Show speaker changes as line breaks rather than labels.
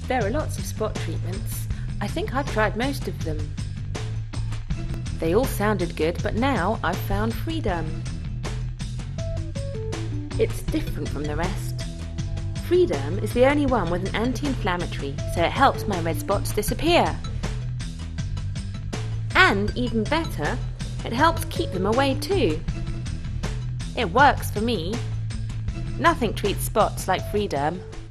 There are lots of spot treatments. I think I've tried most of them. They all sounded good, but now I've found Freederm. It's different from the rest. Freederm is the only one with an anti-inflammatory, so it helps my red spots disappear. And even better, it helps keep them away too. It works for me. Nothing treats spots like Freederm.